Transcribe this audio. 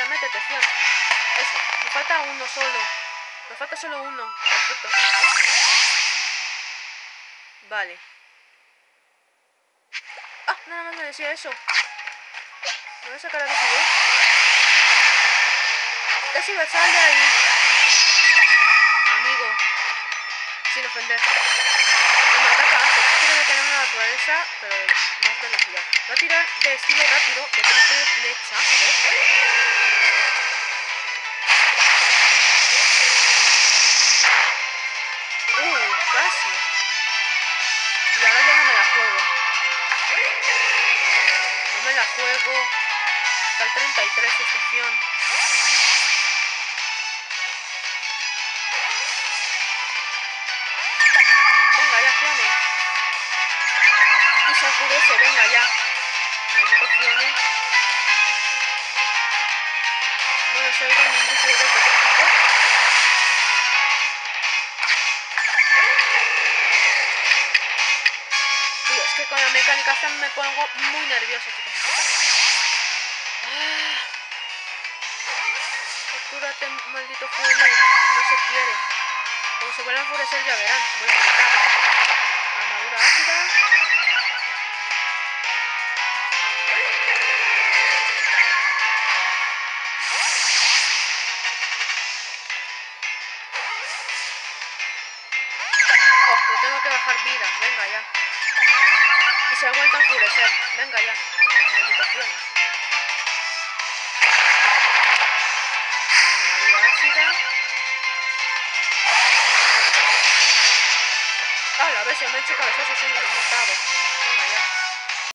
Venga, métete, Fion. Eso, me falta uno solo. Me falta solo uno. Perfecto. Vale. Ah, nada más me decía eso. Me voy a sacar a Decibe. Decibe, sal de ahí. Amigo. Sin ofender. Y me ataca antes. Es que debe tener una naturaleza, pero más velocidad. Voy a tirar de estilo rápido, de triple flecha. A ver. Casi. Y ahora ya no me la juego. No me la juego. Está el 33 estación. Venga ya, Fione. Y se enfurece, venga ya. Maldito Fione. Bueno, soy de un índice de golpe crítico. Tío, es que con la mecánica esta me pongo muy nerviosa, chicos y chicas. Captúrate, maldito Fione. No se quiere. Como se vuelva a enfurecer ya verán. Voy a gritar. Armadura ácida. Oh, le tengo que bajar vida. Venga ya. Y se ha vuelto a enfurecer. Venga ya. Maldito Fione. Armadura ácida. Ah, la bestia me ha hecho cabezazo, sí, me he matado.